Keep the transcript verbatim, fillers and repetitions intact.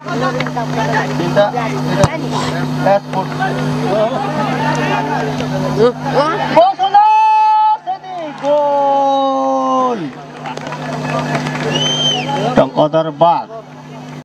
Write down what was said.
Bisa. Dashboard. Bosola sini gol. Dong kotor bak.